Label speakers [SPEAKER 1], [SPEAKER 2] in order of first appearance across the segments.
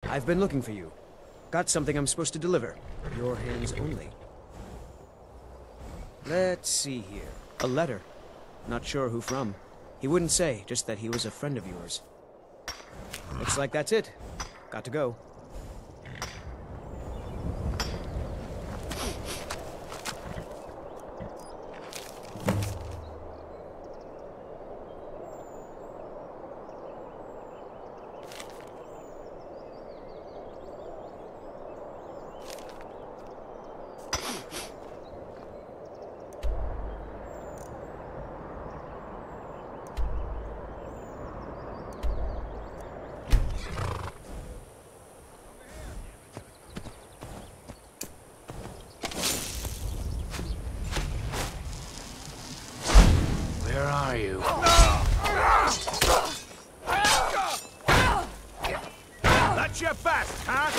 [SPEAKER 1] I've been looking for you. Got something I'm supposed to deliver. Your hands only. Let's see here. A letter. Not sure who from. He wouldn't say, just that he was a friend of yours. Looks like that's it. Got to go.
[SPEAKER 2] Where are you? That's your best, huh?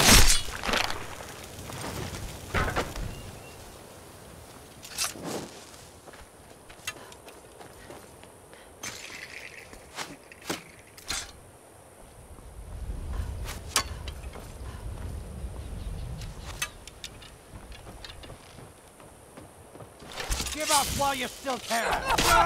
[SPEAKER 2] Give up while you still can!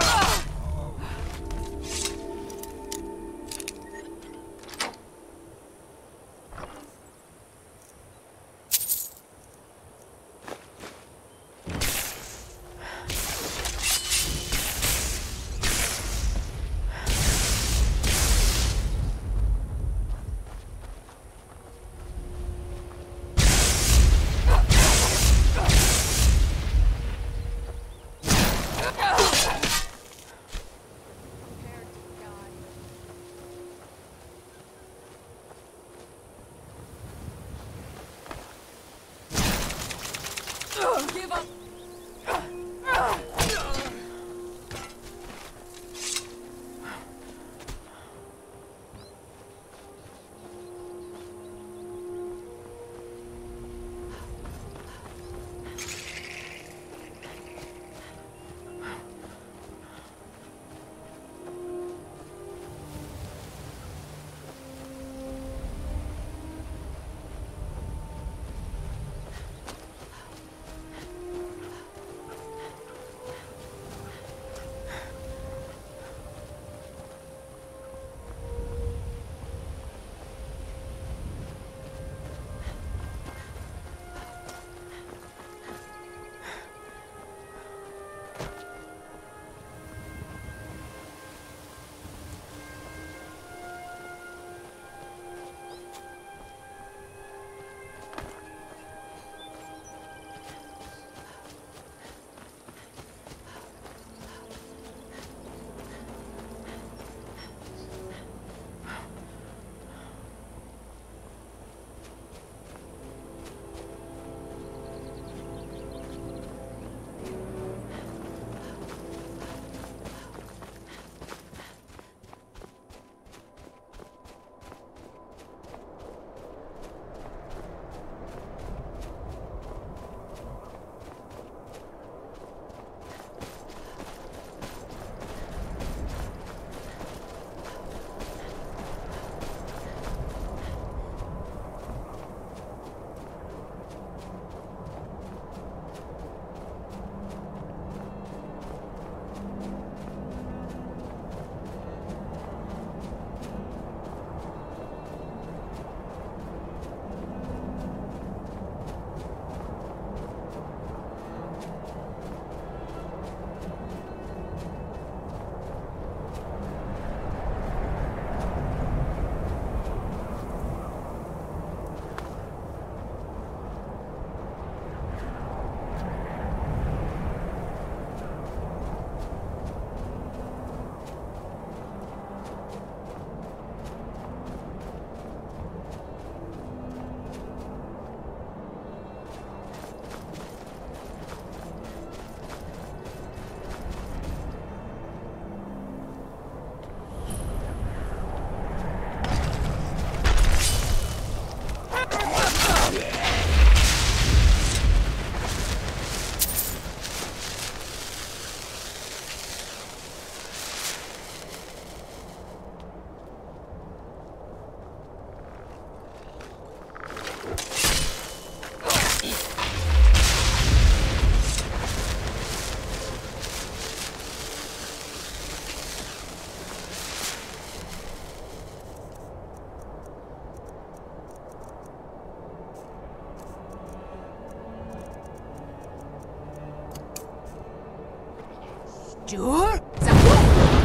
[SPEAKER 3] Give up! Sure? Zabur!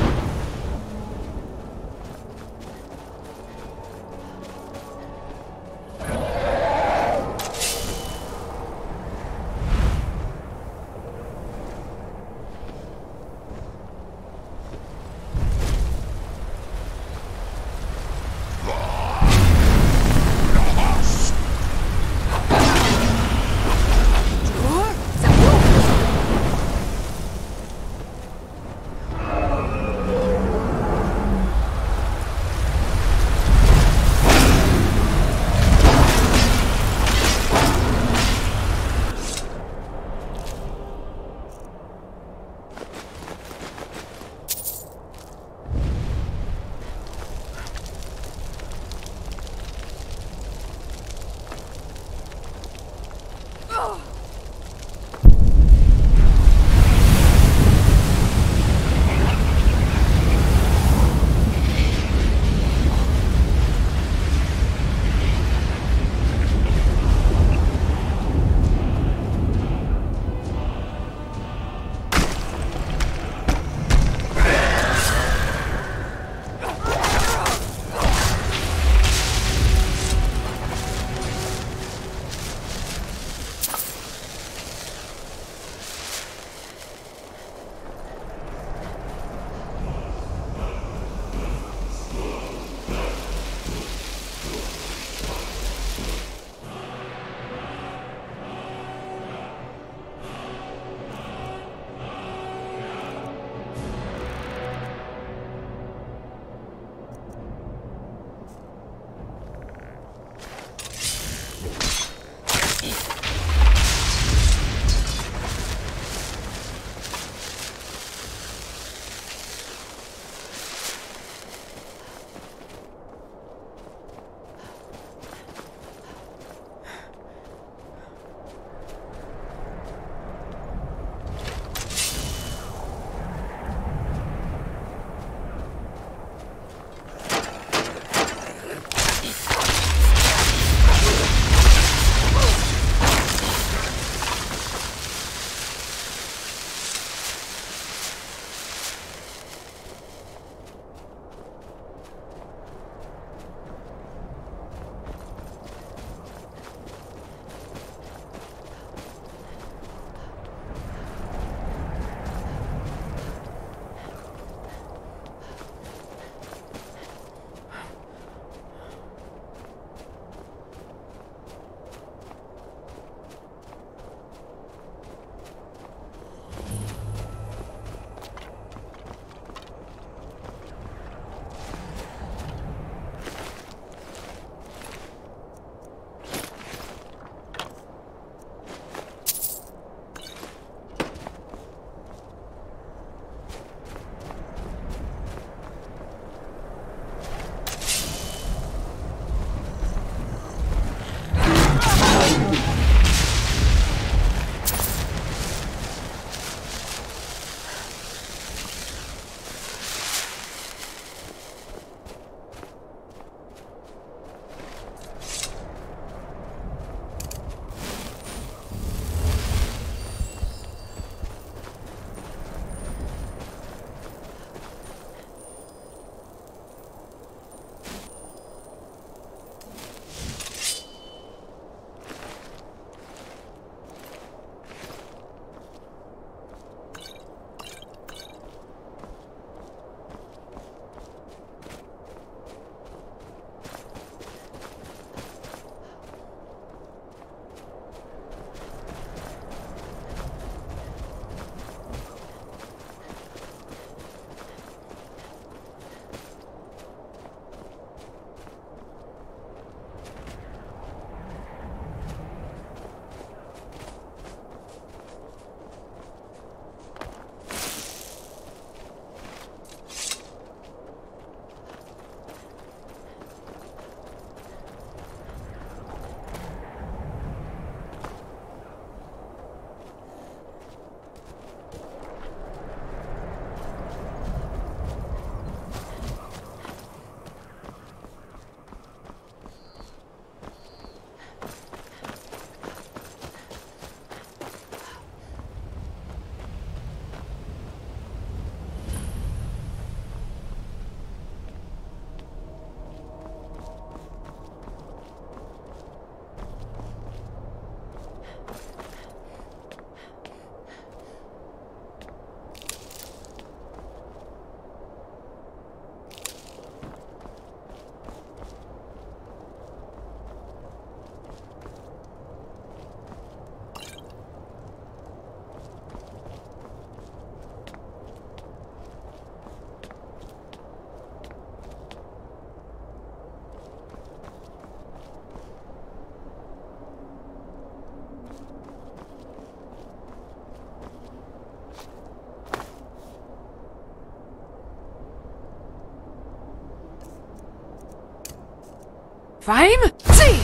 [SPEAKER 3] Fame? See!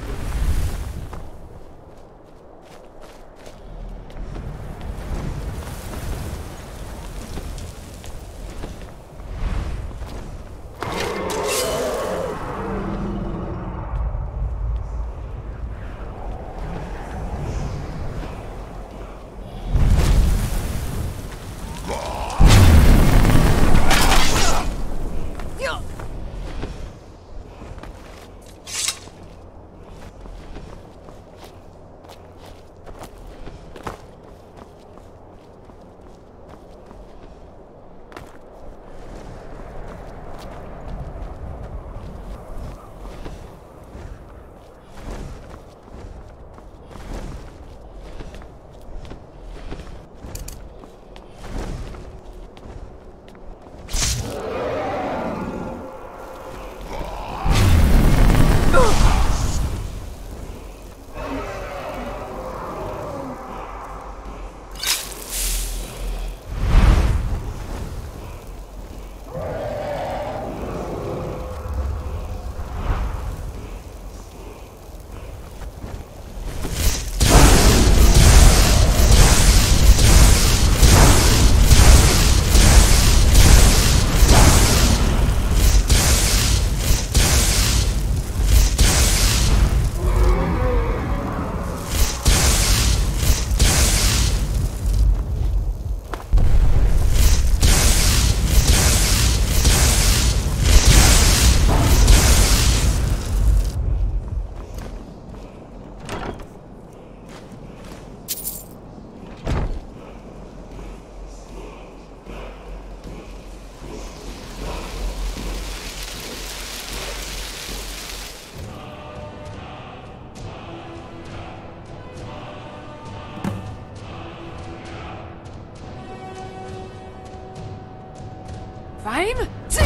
[SPEAKER 3] Fame? See!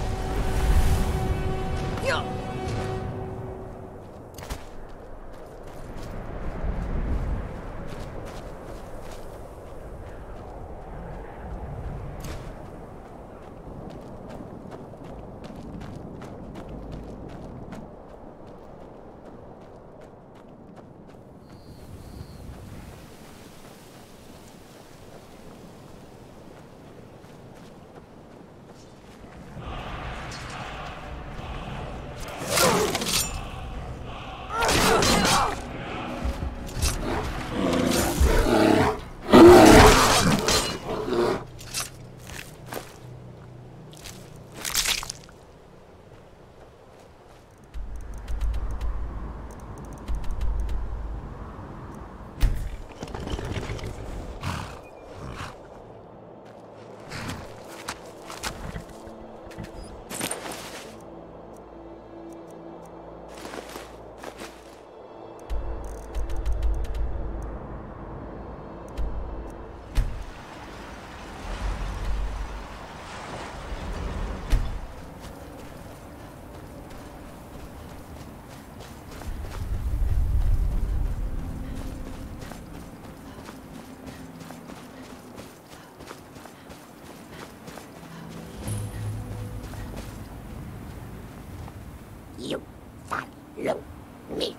[SPEAKER 4] You follow me.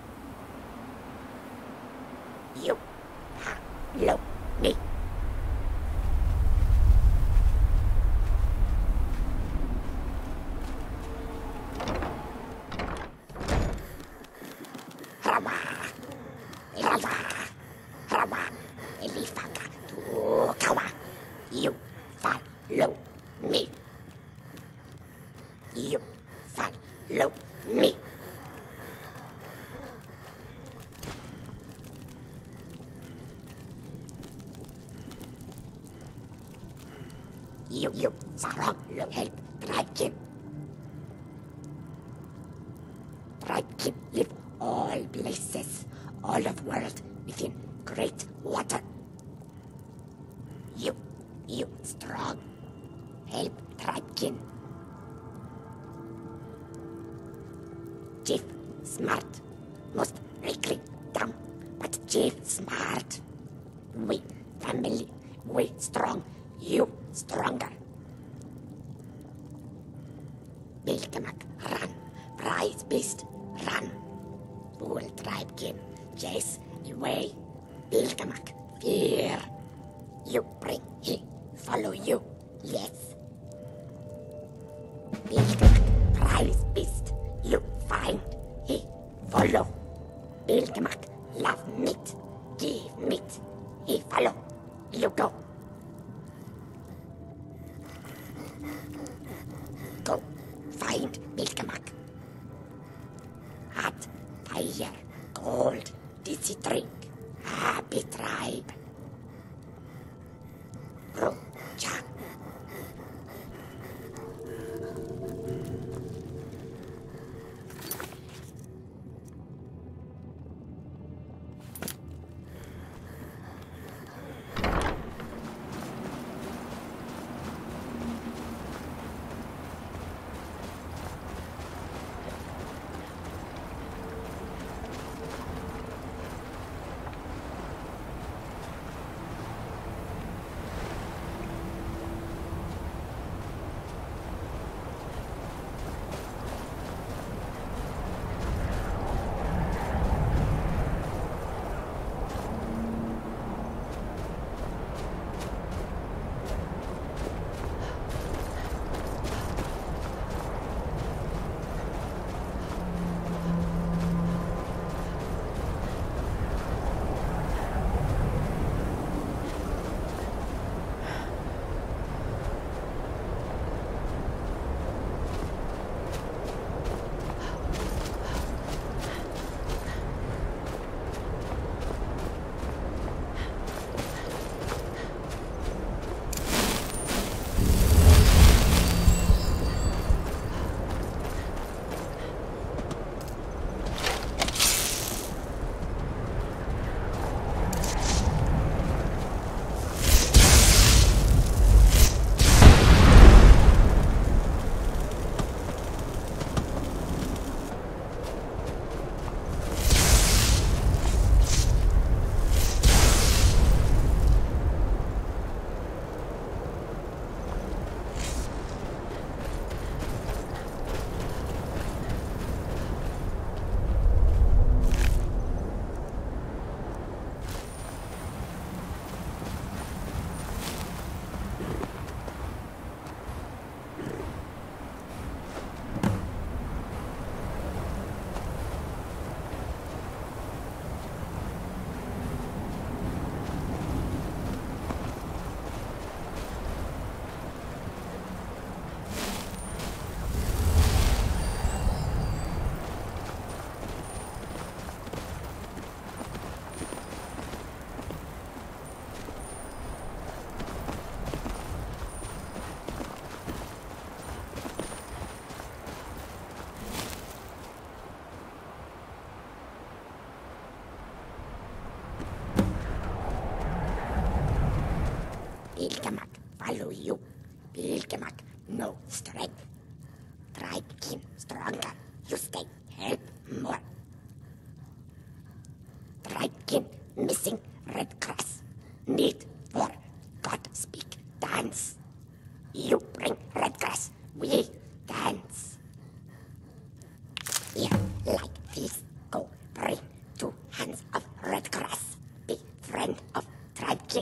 [SPEAKER 4] You follow me. You follow me. You follow me. You strong help Dragon. Dragon live all places, all of world within great water. You strong help Dragon. Chief smart, most likely dumb, but Chief smart. We family, we strong, you stronger. Bilkamak, run, prize beast, run. Bull tribe kin, chase away, Bilgamak, fear. You bring, he follow you, yes. Bilgamak, prize beast, you find, he follow. Bilgamak, love meat, give meat, he follow, you go. Go, find Bilgamak. Hot, fire, cold, dizzy drink, happy tribe. Rocha. Bilgamak, follow you. Bilgamak, no strength. Tribe kin stronger. You stay, help more. Tribe kin missing red cross. Need for God speak dance. You bring red cross, we dance. Here, like this, go bring 2 hands of red cross. Be friend of tribe kin.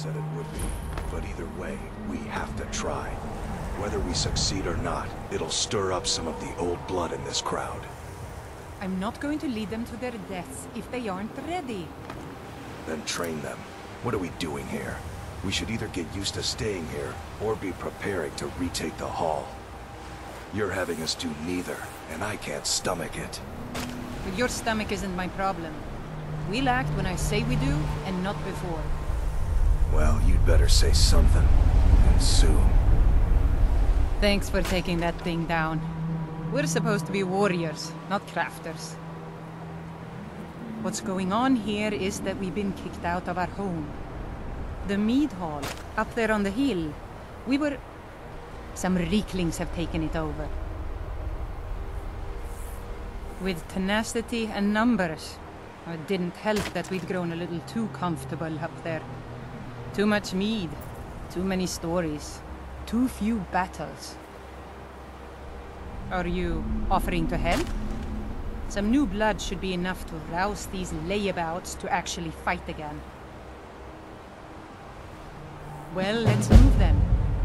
[SPEAKER 5] said it would be. But either way, we have to try. Whether we succeed or not, it'll stir up some of the old blood in this crowd.
[SPEAKER 6] I'm not going to lead them to their deaths if they aren't ready.
[SPEAKER 5] Then train them. What are we doing here? We should either get used to staying here, or be preparing to retake the hall. You're having us do neither, and I can't stomach it.
[SPEAKER 6] But your stomach isn't my problem. We'll act when I say we do, and not before.
[SPEAKER 5] Well, you'd better say something, and soon.
[SPEAKER 6] Thanks for taking that thing down. We're supposed to be warriors, not crafters. What's going on here is that we've been kicked out of our home. The Mead Hall, up there on the hill. Some Rieklings have taken it over. With tenacity and numbers. It didn't help that we'd grown a little too comfortable up there. Too much mead, too many stories, too few battles. Are you offering to help? Some new blood should be enough to rouse these layabouts to actually fight again. Well, let's move then.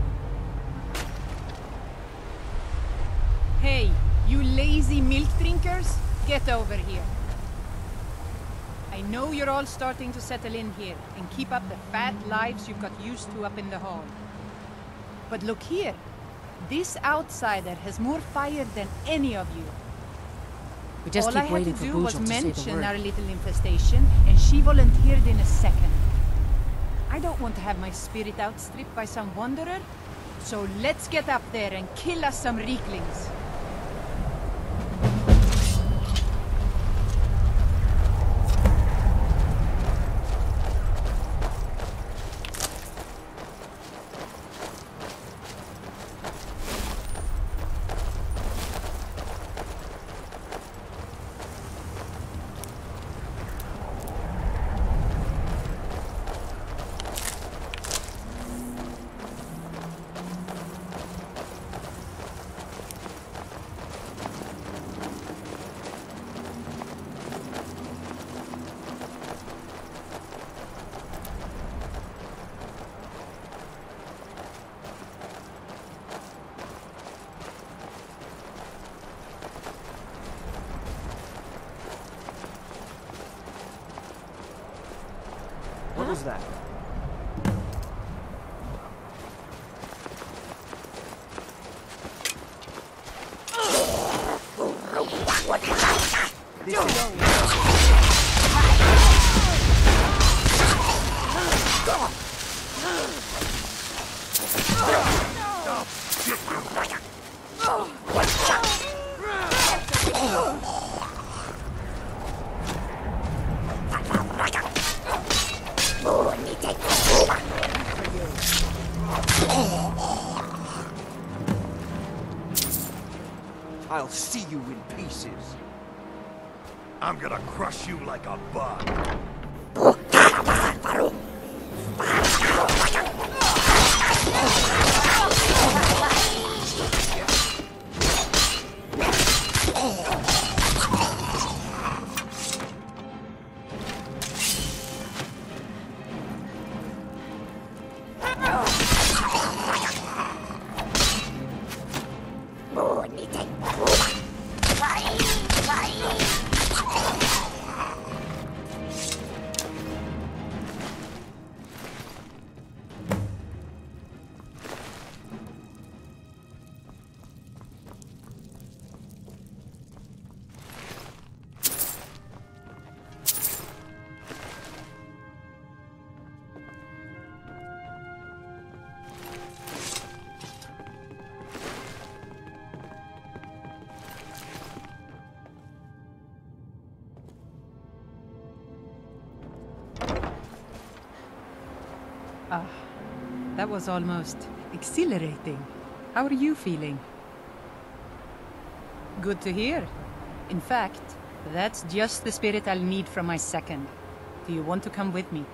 [SPEAKER 6] Hey, you lazy milk drinkers, get over here. I know you're all starting to settle in here and keep up the fat lives you've got used to up in the hall. But look here, this outsider has more fire than any of you.
[SPEAKER 3] We just
[SPEAKER 6] all I
[SPEAKER 3] keep
[SPEAKER 6] had
[SPEAKER 3] waiting
[SPEAKER 6] to
[SPEAKER 3] for
[SPEAKER 6] do
[SPEAKER 3] Bujal
[SPEAKER 6] was
[SPEAKER 3] to say the
[SPEAKER 6] mention
[SPEAKER 3] word.
[SPEAKER 6] our little infestation, and she volunteered in a second. I don't want to have my spirit outstripped by some wanderer, so let's get up there and kill us some Rieklings.
[SPEAKER 1] What was that?
[SPEAKER 2] I'll see you in pieces. I'm gonna crush you like a bug.
[SPEAKER 6] That was almost exhilarating. How are you feeling? Good to hear. In fact, that's just the spirit I'll need from my second. Do you want to come with me?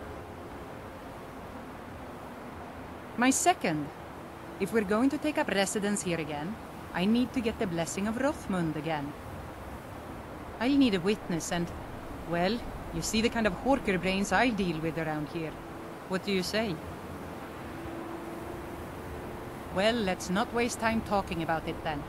[SPEAKER 6] My second. If we're going to take up residence here again, I need to get the blessing of Rothmund again. I'll need a witness and, well, you see the kind of horker brains I deal with around here. What do you say? Well, let's not waste time talking about it then.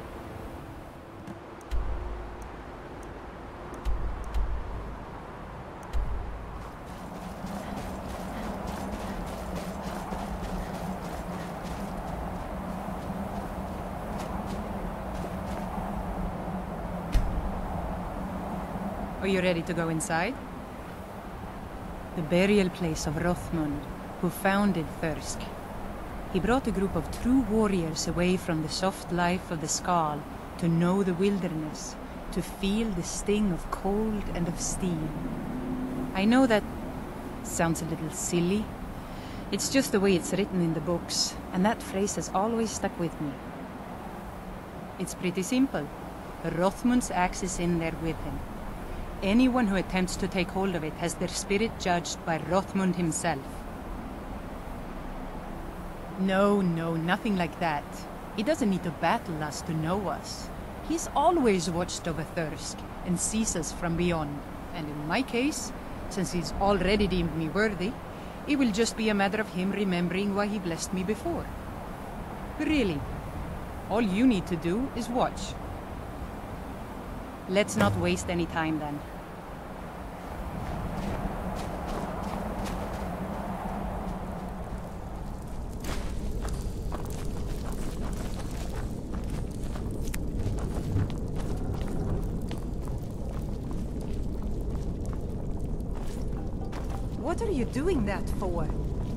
[SPEAKER 6] Are you ready to go inside? The burial place of Rothmund, who founded Thirsk. He brought a group of true warriors away from the soft life of the Skal to know the wilderness, to feel the sting of cold and of steel. I know that sounds a little silly. It's just the way it's written in the books, and that phrase has always stuck with me. It's pretty simple. Rothmund's axe is in there with him. Anyone who attempts to take hold of it has their spirit judged by Rothmund himself. No, nothing like that. He doesn't need to battle us to know us. He's always watched over Thirsk and sees us from beyond. And in my case, since he's already deemed me worthy, it will just be a matter of him remembering why he blessed me before. Really, all you need to do is watch. Let's not waste any time then. What are you doing that for?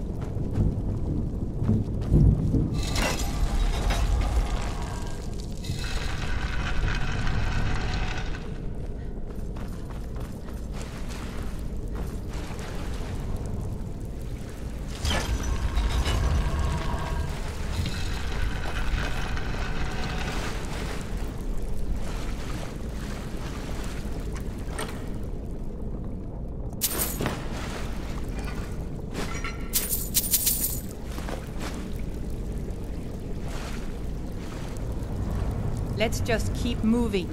[SPEAKER 6] Let's just keep moving.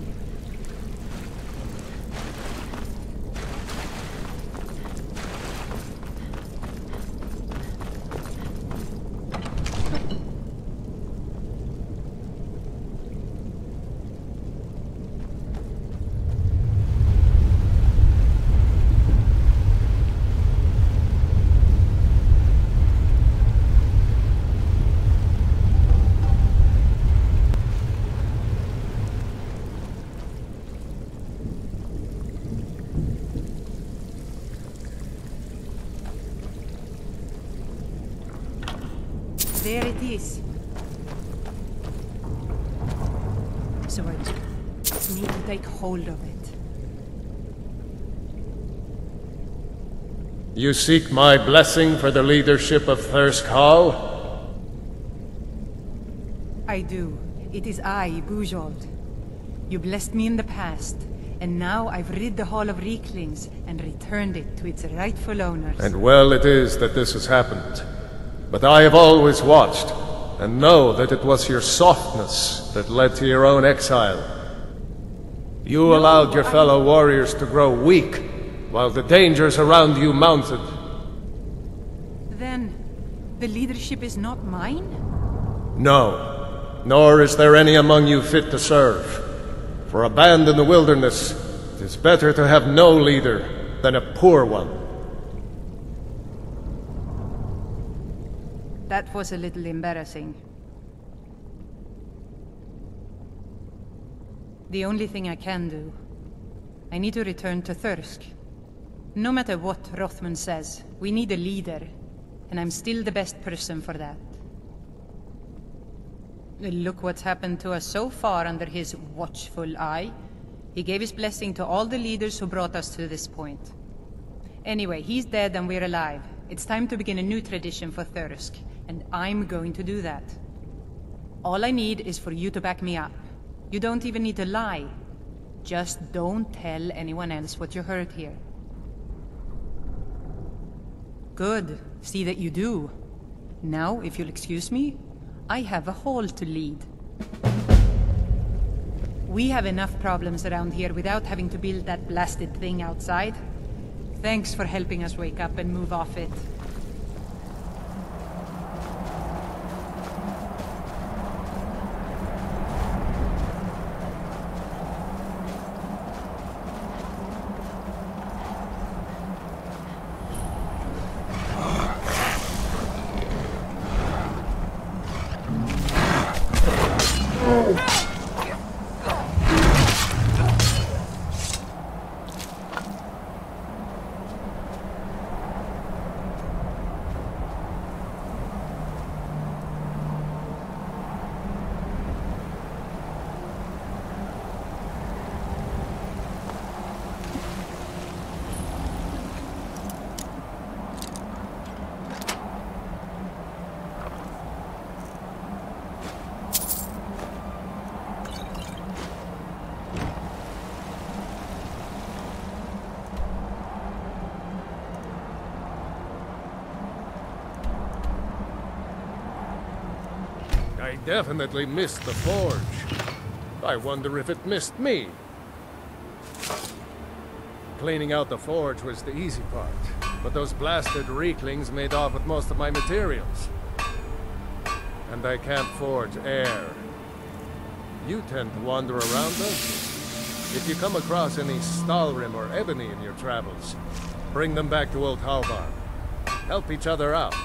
[SPEAKER 6] There it is. So I just need to take hold of it.
[SPEAKER 7] You seek my blessing for the leadership of Thirsk Hall?
[SPEAKER 6] I do. It is I, Bujold. You blessed me in the past, and now I've rid the Hall of Reeklings and returned it to its rightful owners.
[SPEAKER 7] And well it is that this has happened. But I have always watched, and know that it was your softness that led to your own exile. You allowed your fellow warriors to grow weak, while the dangers around you mounted.
[SPEAKER 6] Then, the leadership is not mine?
[SPEAKER 7] No, nor is there any among you fit to serve. For a band in the wilderness, it is better to have no leader than a poor one.
[SPEAKER 6] That was a little embarrassing. The only thing I can do, I need to return to Thirsk. No matter what Rothmund says, we need a leader, and I'm still the best person for that. Look what's happened to us so far under his watchful eye. He gave his blessing to all the leaders who brought us to this point. Anyway, he's dead and we're alive. It's time to begin a new tradition for Thirsk, and I'm going to do that. All I need is for you to back me up. You don't even need to lie. Just don't tell anyone else what you heard here. Good. See that you do. Now, if you'll excuse me, I have a hall to lead. We have enough problems around here without having to build that blasted thing outside. Thanks for helping us wake up and move off it.
[SPEAKER 7] I definitely missed the forge. I wonder if it missed me. Cleaning out the forge was the easy part, but those blasted reeklings made off with most of my materials. And I can't forge air. You tend to wander around, don't you? If you come across any Stalrim or ebony in your travels, bring them back to Old Halvar. Help each other out.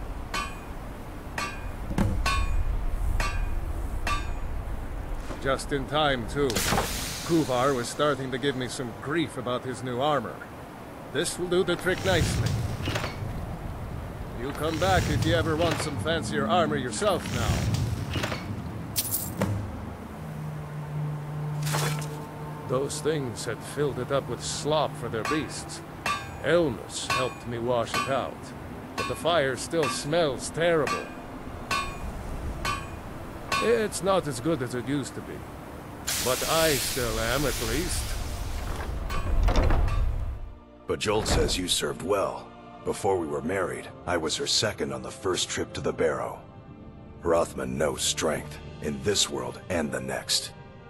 [SPEAKER 7] Just in time, too. Kuvar was starting to give me some grief about his new armor. This will do the trick nicely. You come back if you ever want some fancier armor yourself now. Those things had filled it up with slop for their beasts. Illness helped me wash it out, but the fire still smells terrible. It's not as good as it used to be, but I still am, at least.
[SPEAKER 5] But Jolt says you served well. Before we were married, I was her second on the first trip to the Barrow. Rothman knows strength, in this world and the next.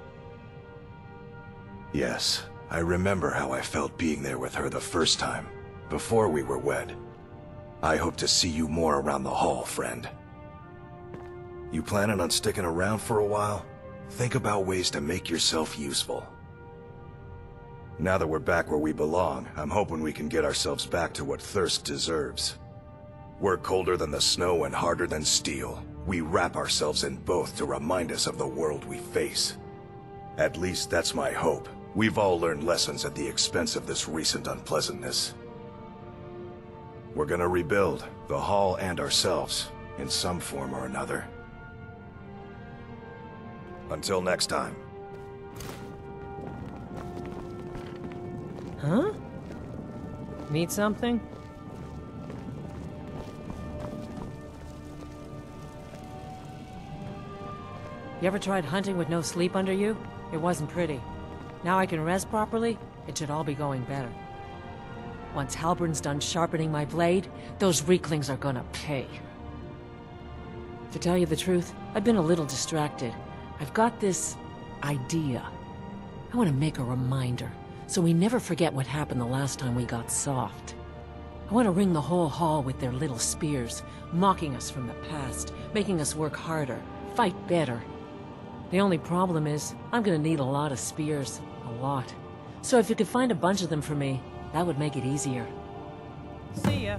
[SPEAKER 5] Yes, I remember how I felt being there with her the first time, before we were wed. I hope to see you more around the hall, friend. You planning on sticking around for a while? Think about ways to make yourself useful. Now that we're back where we belong, I'm hoping we can get ourselves back to what Thirsk deserves. We're colder than the snow and harder than steel. We wrap ourselves in both to remind us of the world we face. At least that's my hope. We've all learned lessons at the expense of this recent unpleasantness. We're gonna rebuild, the hall and ourselves, in some form or another. Until next time.
[SPEAKER 3] Huh? Need something? You ever tried hunting with no sleep under you? It wasn't pretty. Now I can rest properly, it should all be going better. Once Halbern's done sharpening my blade, those reeklings are gonna pay. To tell you the truth, I've been a little distracted. I've got this idea. I want to make a reminder, so we never forget what happened the last time we got soft. I want to ring the whole hall with their little spears, mocking us from the past, making us work harder, fight better. The only problem is, I'm gonna need a lot of spears. A lot. So if you could find a bunch of them for me, that would make it easier.
[SPEAKER 6] See ya.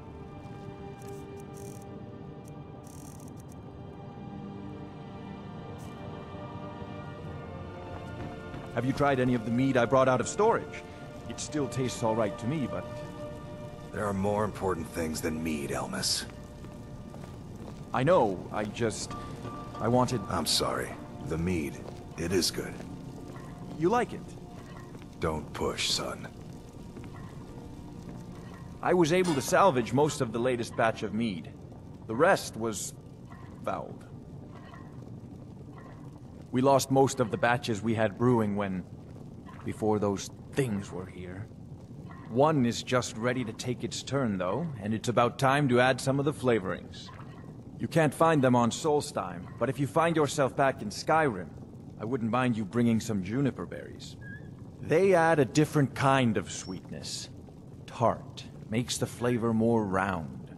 [SPEAKER 8] Have you tried any of the mead I brought out of storage? It still tastes all right to me, but...
[SPEAKER 5] There are more important things than mead, Elmas.
[SPEAKER 8] I know, I wanted...
[SPEAKER 5] I'm sorry. The mead, it is good.
[SPEAKER 8] You like it?
[SPEAKER 5] Don't push, son.
[SPEAKER 8] I was able to salvage most of the latest batch of mead. The rest was... fouled. We lost most of the batches we had brewing before those things were here. One is just ready to take its turn, though, and it's about time to add some of the flavorings. You can't find them on Solstheim, but if you find yourself back in Skyrim, I wouldn't mind you bringing some juniper berries. They add a different kind of sweetness. Tart. Makes the flavor more round.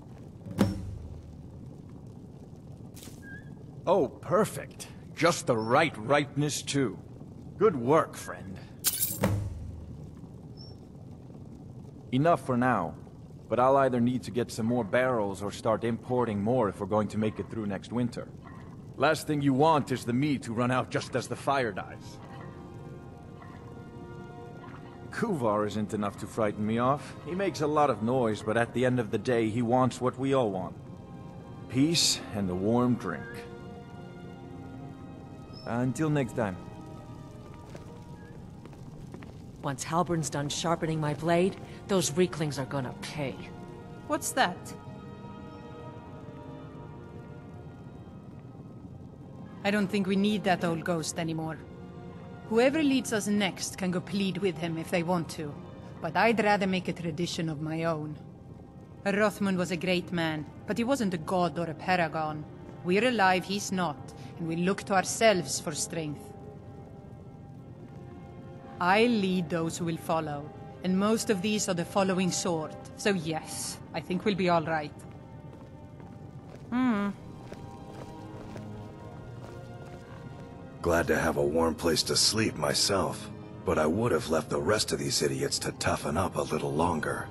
[SPEAKER 8] Oh, perfect. Just the right ripeness, too. Good work, friend. Enough for now, but I'll either need to get some more barrels or start importing more if we're going to make it through next winter. Last thing you want is the mead to run out just as the fire dies. Kuvar isn't enough to frighten me off. He makes a lot of noise, but at the end of the day, he wants what we all want. Peace and a warm drink. Until next time.
[SPEAKER 3] Once Halbern's done sharpening my blade, those reeklings are gonna pay.
[SPEAKER 6] What's that? I don't think we need that old ghost anymore. Whoever leads us next can go plead with him if they want to, but I'd rather make a tradition of my own. Rothman was a great man, but he wasn't a god or a paragon. We're alive, he's not, and we look to ourselves for strength. I lead those who will follow, and most of these are the following sort. So yes, I think we'll be all right.
[SPEAKER 5] Glad to have a warm place to sleep myself, but I would have left the rest of these idiots to toughen up a little longer.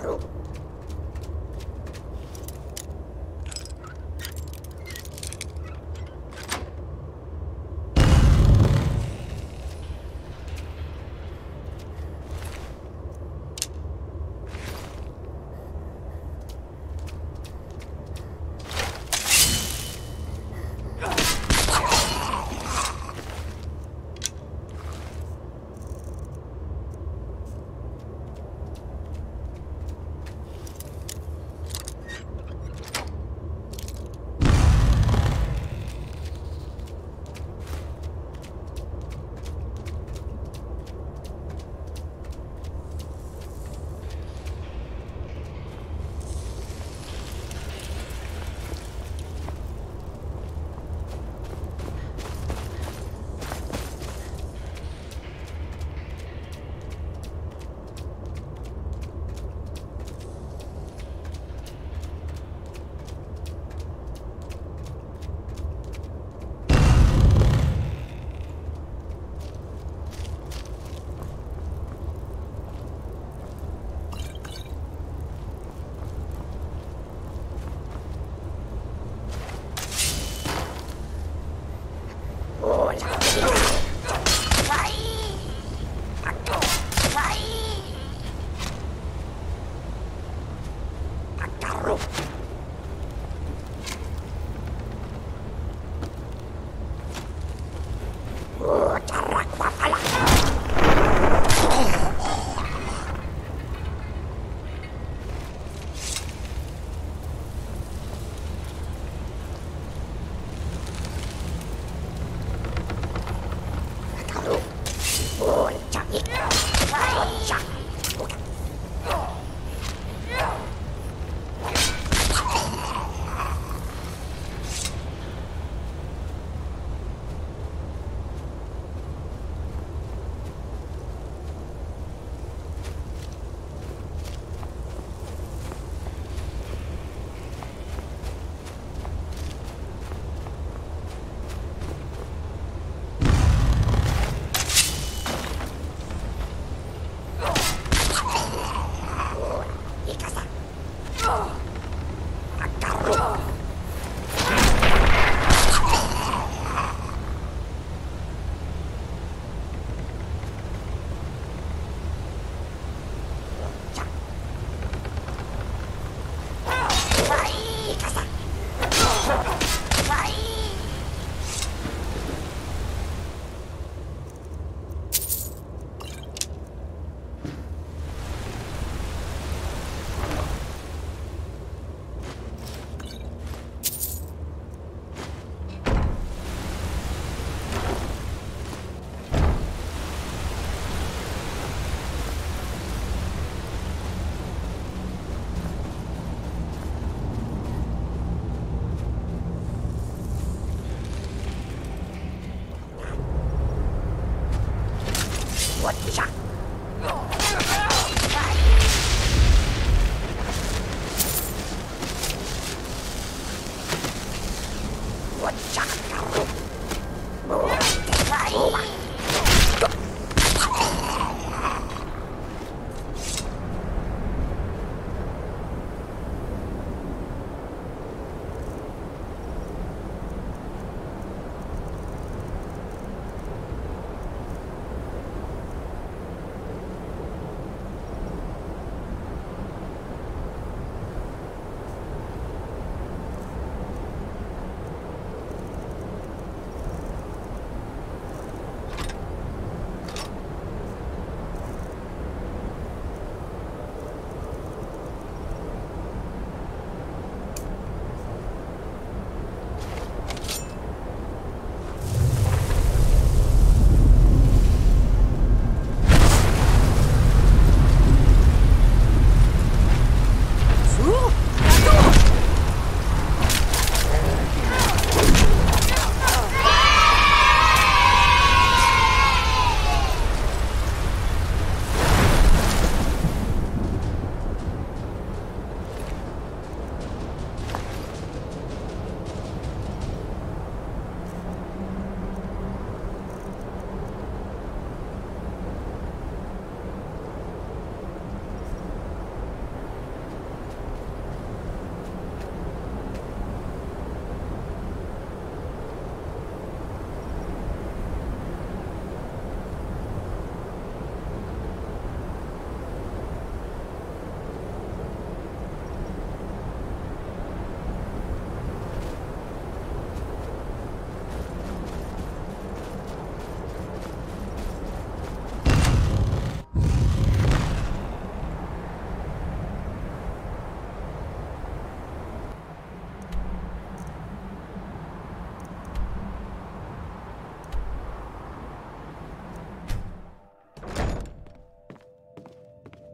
[SPEAKER 4] through.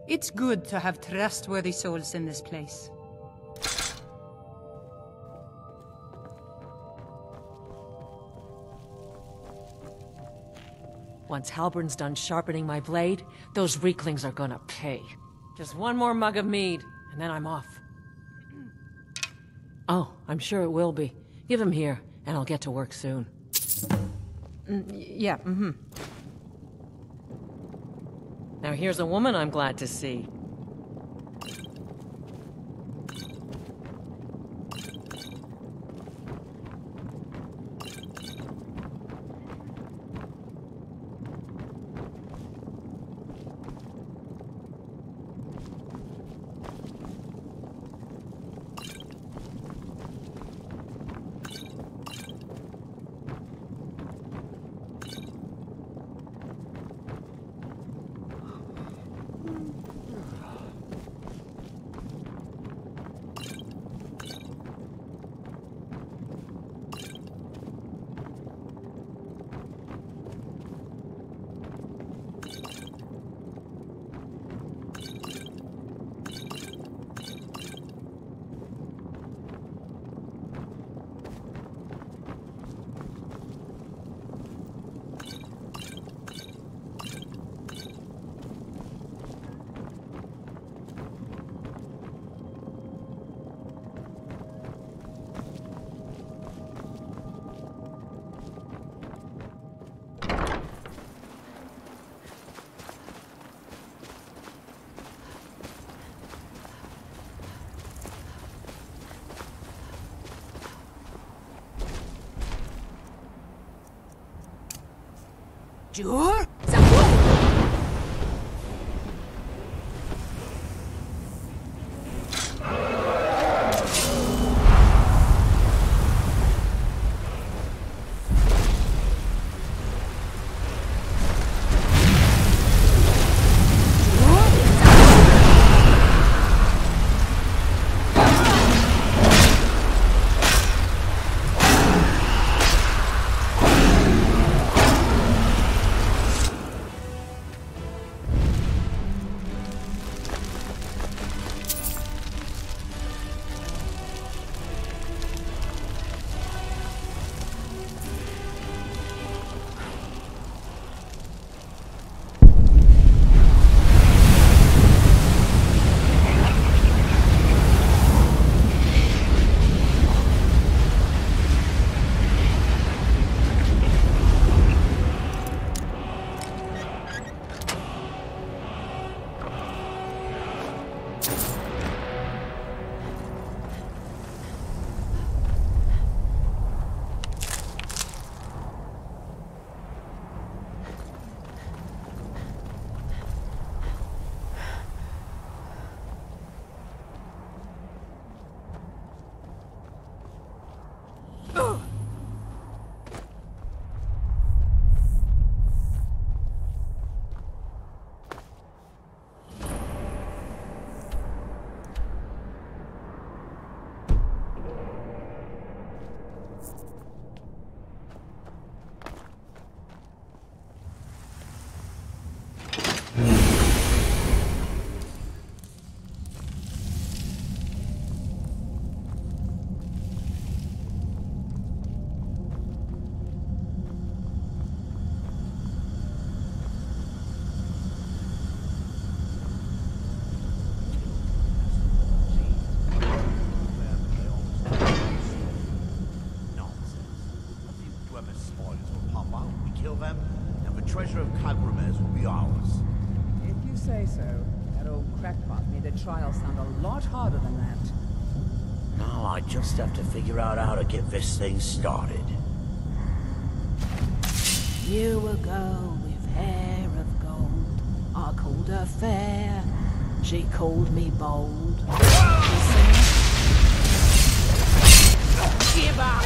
[SPEAKER 6] It's good to have trustworthy souls in this place.
[SPEAKER 3] Once Halbern's done sharpening my blade, those Reeklings are gonna pay. Just one more mug of mead, and then I'm off. Oh, I'm sure it will be. Give him here, and I'll get to work soon. Yeah, Now here's a woman I'm glad to see.
[SPEAKER 9] Sure?
[SPEAKER 2] Treasure of Kagrumes will be ours.
[SPEAKER 10] If you say so. That old crackpot made the trial sound a lot harder than that.
[SPEAKER 2] Now I just have to figure out how to get this thing started.
[SPEAKER 9] You a girl with hair of gold. I called her fair. She called me bold. Give up!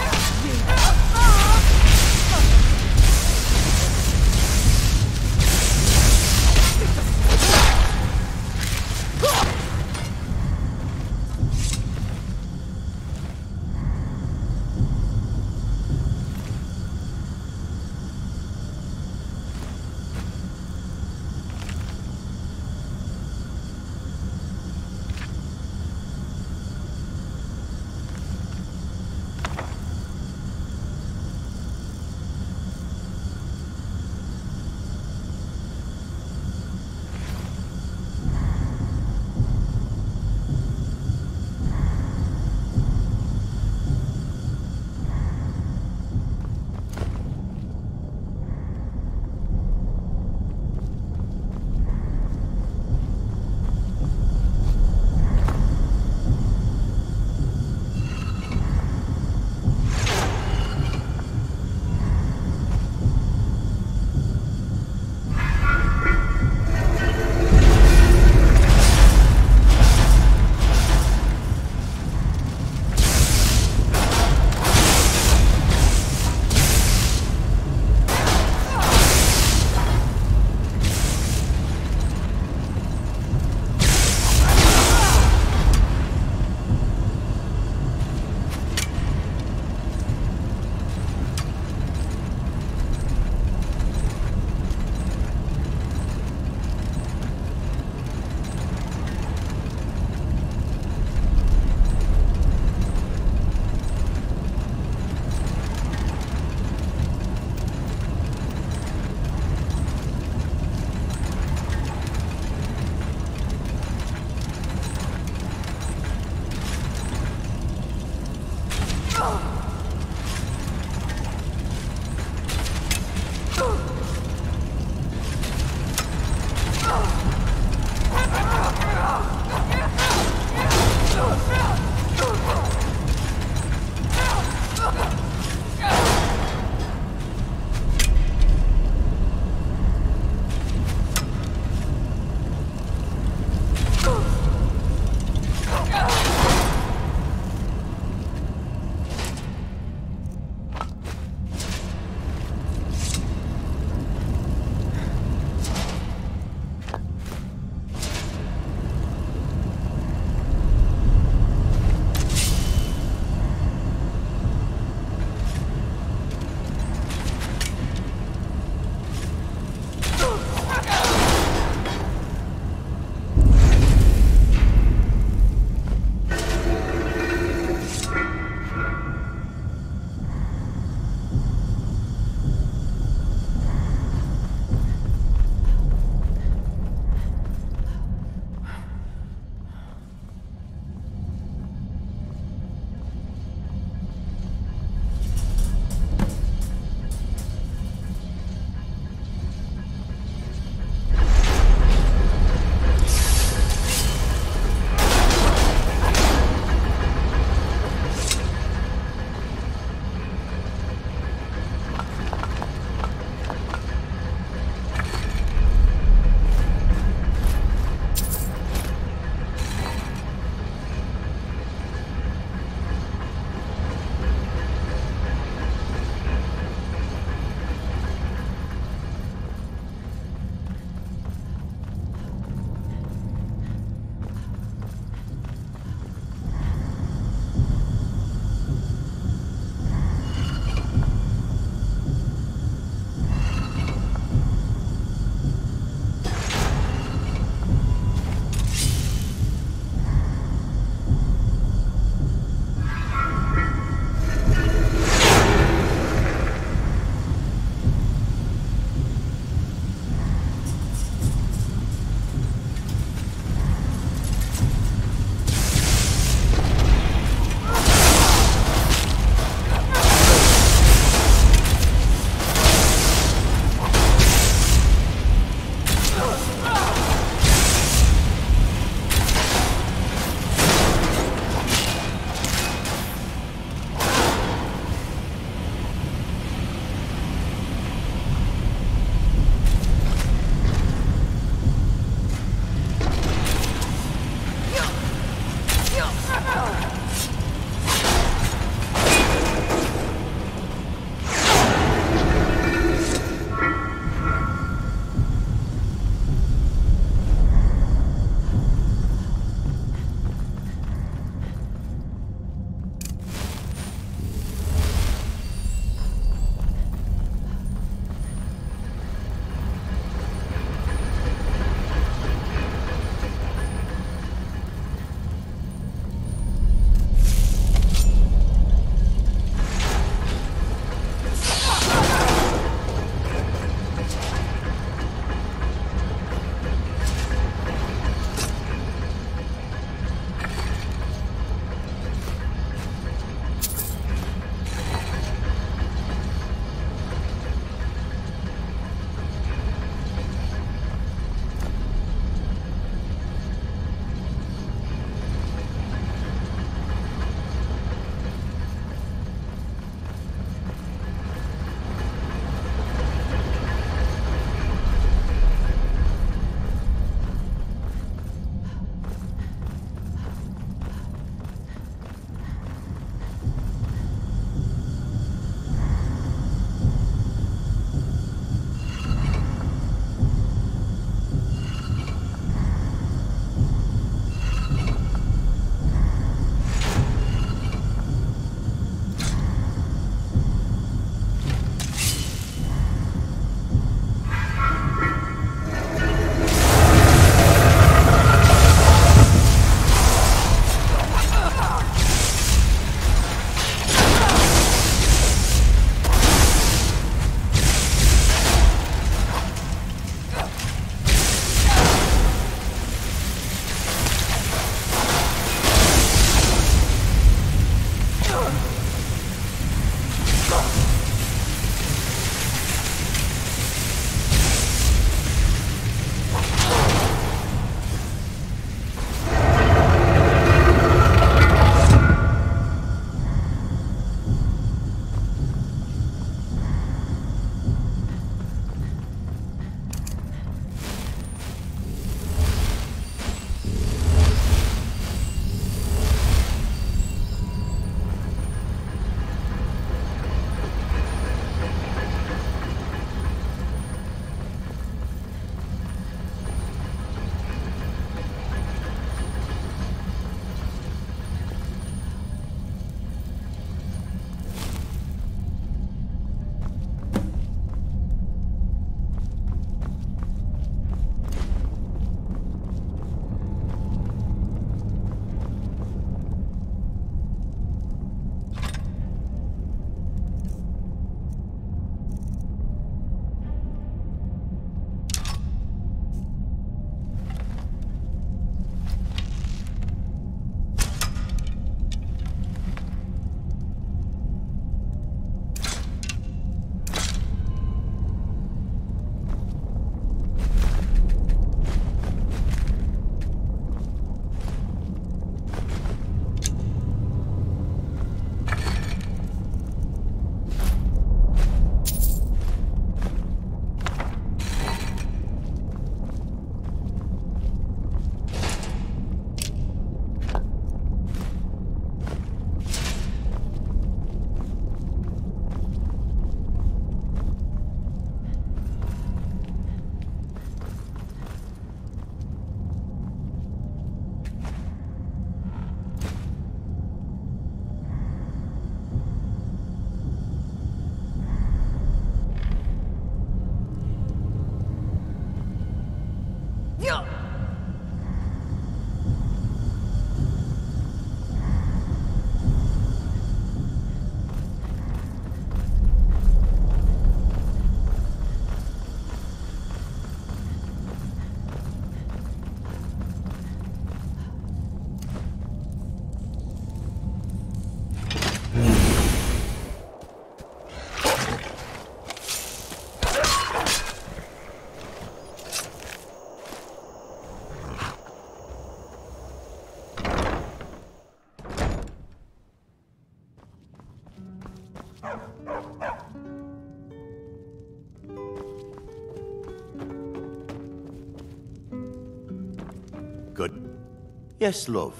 [SPEAKER 11] Good. Yes, love.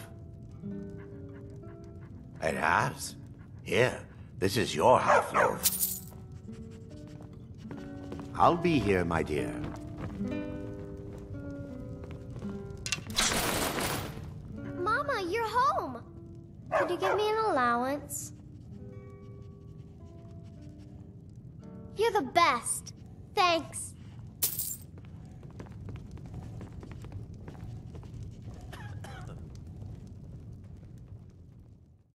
[SPEAKER 11] It has. Here, this is your half, love. I'll be here, my dear.
[SPEAKER 12] Mama, you're home! Could you give me an allowance? You're the best. Thanks.